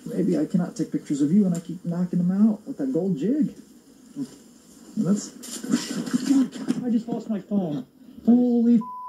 Maybe I cannot take pictures of you and I keep knocking them out with that gold jig. And that's... I just lost my phone. Holy